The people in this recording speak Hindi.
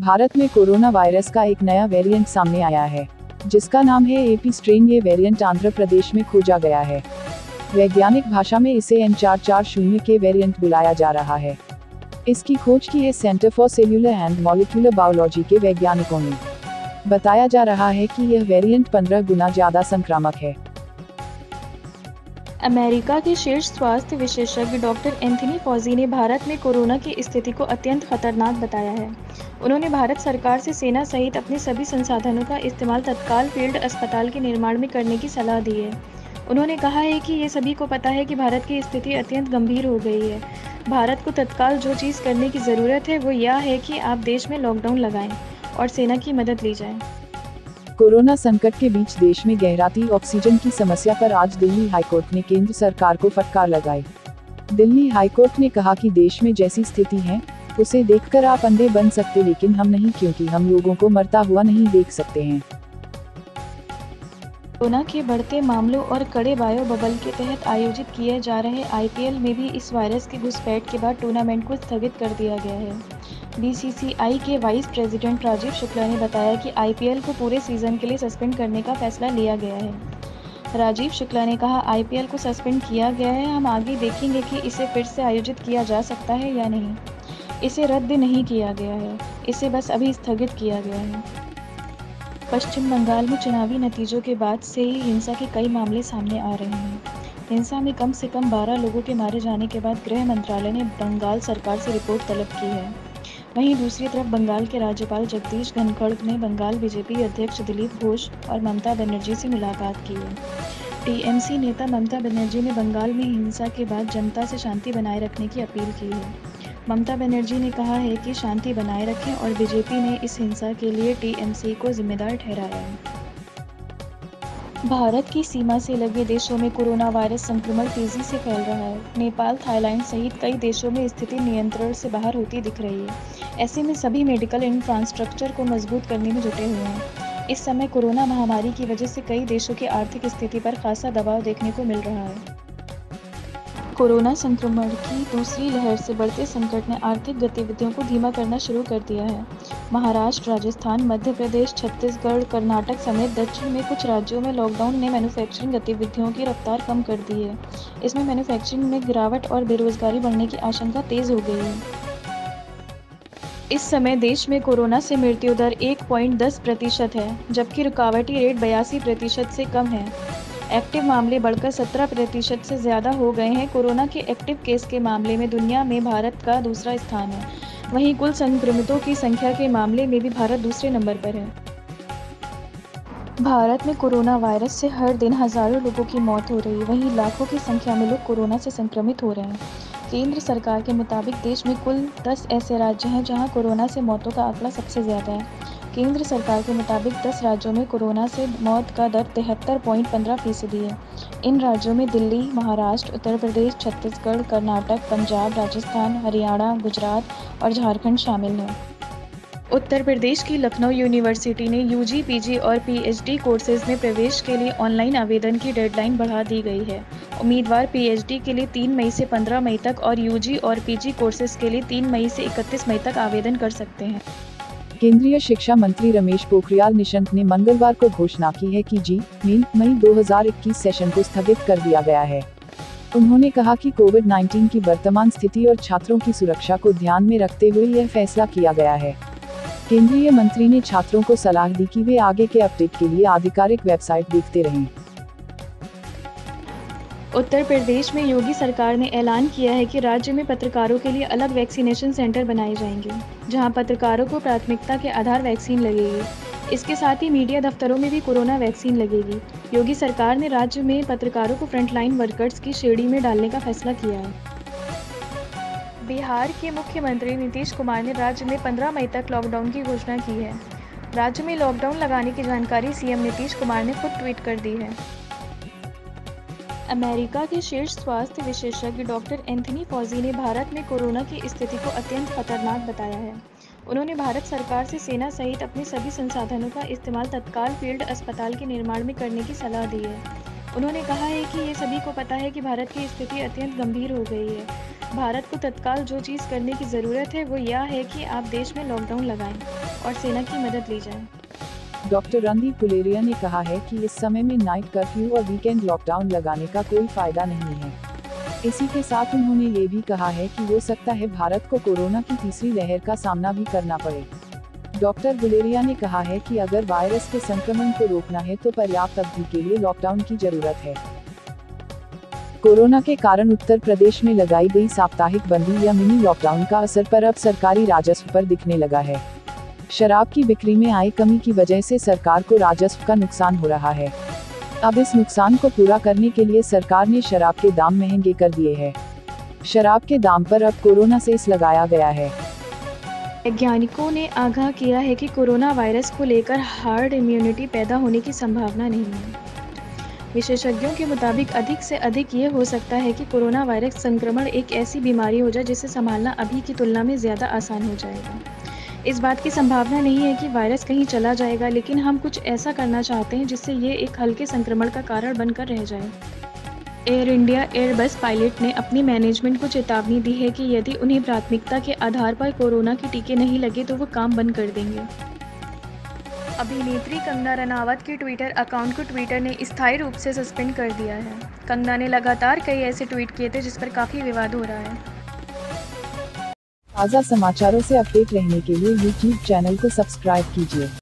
भारत में कोरोना वायरस का एक नया वेरिएंट सामने आया है, जिसका नाम है एपी स्ट्रेन। ये वेरिएंट आंध्र प्रदेश में खोजा गया है। वैज्ञानिक भाषा में इसे N440 के वेरिएंट बुलाया जा रहा है। इसकी खोज की है centre for cellular and molecular biology के वैज्ञानिकों ने। बताया जा रहा है कि यह वेरिएंट 15 गुना ज्यादा संक्रामक है। अमेरिका के शीर्ष स्वास्थ्य विशेषज्ञ डॉक्टर एंथनी फॉजी ने भारत में कोरोना की स्थिति को अत्यंत खतरनाक बताया है। उन्होंने भारत सरकार से सेना सहित अपने सभी संसाधनों का इस्तेमाल तत्काल फील्ड अस्पताल के निर्माण में करने की सलाह दी है। उन्होंने कहा है कि ये सभी को पता है कि भारत की स्थिति अत्यंत गंभीर हो गई है। भारत को तत्काल जो चीज़ करने की ज़रूरत है वो यह है कि आप देश में लॉकडाउन लगाएं और सेना की मदद ली जाए। कोरोना संकट के बीच देश में गहराती ऑक्सीजन की समस्या पर आज दिल्ली हाईकोर्ट ने केंद्र सरकार को फटकार लगाई। दिल्ली हाईकोर्ट ने कहा कि देश में जैसी स्थिति है उसे देखकर आप अंधे बन सकते, लेकिन हम नहीं, क्योंकि हम लोगों को मरता हुआ नहीं देख सकते हैं। कोरोना के बढ़ते मामलों और कड़े बायो बबल के तहत आयोजित किए जा रहे आईपीएल में भी इस वायरस की घुसपैठ के बाद टूर्नामेंट को स्थगित कर दिया गया है। बीसीसीआई के वाइस प्रेसिडेंट राजीव शुक्ला ने बताया कि आईपीएल को पूरे सीजन के लिए सस्पेंड करने का फैसला लिया गया है। राजीव शुक्ला ने कहा, आईपीएल को सस्पेंड किया गया है। हम आगे देखेंगे कि इसे फिर से आयोजित किया जा सकता है या नहीं। इसे रद्द नहीं किया गया है, इसे बस अभी स्थगित किया गया है। पश्चिम बंगाल में चुनावी नतीजों के बाद से ही हिंसा के कई मामले सामने आ रहे हैं। हिंसा में कम से कम 12 लोगों के मारे जाने के बाद गृह मंत्रालय ने बंगाल सरकार से रिपोर्ट तलब की है। वहीं दूसरी तरफ बंगाल के राज्यपाल जगदीश धनखड़ ने बंगाल बीजेपी अध्यक्ष दिलीप घोष और ममता बनर्जी से मुलाकात की है। टीएमसी नेता ममता बनर्जी ने बंगाल में हिंसा के बाद जनता से शांति बनाए रखने की अपील की है। ममता बनर्जी ने कहा है कि शांति बनाए रखें और बीजेपी ने इस हिंसा के लिए टीएमसी को जिम्मेदार ठहराया है। भारत की सीमा से लगे देशों में कोरोना वायरस संक्रमण तेजी से फैल रहा है। नेपाल, थाईलैंड सहित कई देशों में स्थिति नियंत्रण से बाहर होती दिख रही है। ऐसे में सभी मेडिकल इंफ्रास्ट्रक्चर को मजबूत करने में जुटे हुए हैं। इस समय कोरोना महामारी की वजह से कई देशों की आर्थिक स्थिति पर खासा दबाव देखने को मिल रहा है। कोरोना संक्रमण की दूसरी लहर से बढ़ते संकट ने आर्थिक गतिविधियों को धीमा करना शुरू कर दिया है। महाराष्ट्र, राजस्थान, मध्य प्रदेश, छत्तीसगढ़, कर्नाटक समेत दक्षिण में कुछ राज्यों में लॉकडाउन ने मैन्युफैक्चरिंग गतिविधियों की रफ्तार कम कर दी है। इसमें मैन्युफैक्चरिंग में गिरावट और बेरोजगारी बढ़ने की आशंका तेज हो गई है। इस समय देश में कोरोना से मृत्यु दर 1.10% है, जबकि रुकावटी रेट 82% से कम है। एक्टिव मामले बढ़कर 17% से ज़्यादा हो गए हैं। कोरोना के एक्टिव केस के मामले में दुनिया में भारत का दूसरा स्थान है। वहीं कुल संक्रमितों की संख्या के मामले में भी भारत दूसरे नंबर पर है। भारत में कोरोना वायरस से हर दिन हज़ारों लोगों की मौत हो रही है। वहीं लाखों की संख्या में लोग कोरोना से संक्रमित हो रहे हैं। केंद्र सरकार के मुताबिक देश में कुल 10 ऐसे राज्य हैं जहां कोरोना से मौतों का आंकड़ा सबसे ज़्यादा है। केंद्र सरकार के मुताबिक 10 राज्यों में कोरोना से मौत का दर 73.15% है। इन राज्यों में दिल्ली, महाराष्ट्र, उत्तर प्रदेश, छत्तीसगढ़, कर्नाटक, पंजाब, राजस्थान, हरियाणा, गुजरात और झारखंड शामिल हैं। उत्तर प्रदेश की लखनऊ यूनिवर्सिटी ने यूजी, पीजी और पीएचडी कोर्सेज में प्रवेश के लिए ऑनलाइन आवेदन की डेडलाइन बढ़ा दी गई है। उम्मीदवार पीएचडी के लिए 3 मई से 15 मई तक और यूजी और पीजी कोर्सेज के लिए 3 मई से 31 मई तक आवेदन कर सकते हैं। केंद्रीय शिक्षा मंत्री रमेश पोखरियाल निशंक ने मंगलवार को घोषणा की है कि जी-मेन मई 2021 सेशन को स्थगित कर दिया गया है। उन्होंने कहा कि कोविड-19 की वर्तमान स्थिति और छात्रों की सुरक्षा को ध्यान में रखते हुए यह फैसला किया गया है। केंद्रीय मंत्री ने छात्रों को सलाह दी कि वे आगे के अपडेट के लिए आधिकारिक वेबसाइट देखते रहें। उत्तर प्रदेश में योगी सरकार ने ऐलान किया है कि राज्य में पत्रकारों के लिए अलग वैक्सीनेशन सेंटर बनाए जाएंगे, जहां पत्रकारों को प्राथमिकता के आधार वैक्सीन लगेगी। इसके साथ ही मीडिया दफ्तरों में भी कोरोना वैक्सीन लगेगी। योगी सरकार ने राज्य में पत्रकारों को फ्रंटलाइन वर्कर्स की श्रेणी में डालने का फैसला किया है। बिहार के मुख्यमंत्री नीतीश कुमार ने राज्य में 15 मई तक लॉकडाउन की घोषणा की है। राज्य में लॉकडाउन लगाने की जानकारी सीएम नीतीश कुमार ने खुद ट्वीट कर दी है। अमेरिका के शीर्ष स्वास्थ्य विशेषज्ञ डॉक्टर एंथनी फॉजी ने भारत में कोरोना की स्थिति को अत्यंत खतरनाक बताया है। उन्होंने भारत सरकार से सेना सहित अपने सभी संसाधनों का इस्तेमाल तत्काल फील्ड अस्पताल के निर्माण में करने की सलाह दी है। उन्होंने कहा है कि ये सभी को पता है कि भारत की स्थिति अत्यंत गंभीर हो गई है। भारत को तत्काल जो चीज़ करने की ज़रूरत है वो यह है कि आप देश में लॉकडाउन लगाएं और सेना की मदद ली जाए। डॉक्टर रणदीप गुलेरिया ने कहा है कि इस समय में नाइट कर्फ्यू और वीकेंड लॉकडाउन लगाने का कोई फायदा नहीं है। इसी के साथ उन्होंने ये भी कहा है कि हो सकता है भारत को कोरोना की तीसरी लहर का सामना भी करना पड़े। डॉक्टर गुलेरिया ने कहा है कि अगर वायरस के संक्रमण को रोकना है तो पर्याप्त अवधि के लिए लॉकडाउन की जरूरत है। कोरोना के कारण उत्तर प्रदेश में लगाई गई साप्ताहिक बंदी या मिनी लॉकडाउन का असर पर अब सरकारी राजस्व पर दिखने लगा है। शराब की बिक्री में आई कमी की वजह से सरकार को राजस्व का नुकसान हो रहा है। अब इस नुकसान को पूरा करने के लिए सरकार ने शराब के दाम महंगे कर दिए हैं। शराब के दाम पर अब कोरोना सेस लगाया गया है। वैज्ञानिकों ने आगाह किया है कि कोरोना वायरस को लेकर हार्ड इम्यूनिटी पैदा होने की संभावना नहीं है। विशेषज्ञों के मुताबिक अधिक से अधिक ये हो सकता है कि कोरोना वायरस संक्रमण एक ऐसी बीमारी हो जाए जिसे संभालना अभी की तुलना में ज़्यादा आसान हो जाएगा। इस बात की संभावना नहीं है कि वायरस कहीं चला जाएगा, लेकिन हम कुछ ऐसा करना चाहते हैं जिससे ये एक हल्के संक्रमण का कारण बनकर रह जाए। एयर इंडिया एयरबस पायलट ने अपनी मैनेजमेंट को चेतावनी दी है कि यदि उन्हें प्राथमिकता के आधार पर कोरोना के टीके नहीं लगे तो वो काम बंद कर देंगे। अभिनेत्री कंगना रनावत के ट्विटर अकाउंट को ट्विटर ने स्थायी रूप से सस्पेंड कर दिया है। कंगना ने लगातार कई ऐसे ट्वीट किए थे जिस पर काफ़ी विवाद हो रहा है। ताज़ा समाचारों से अपडेट रहने के लिए YouTube चैनल को सब्सक्राइब कीजिए।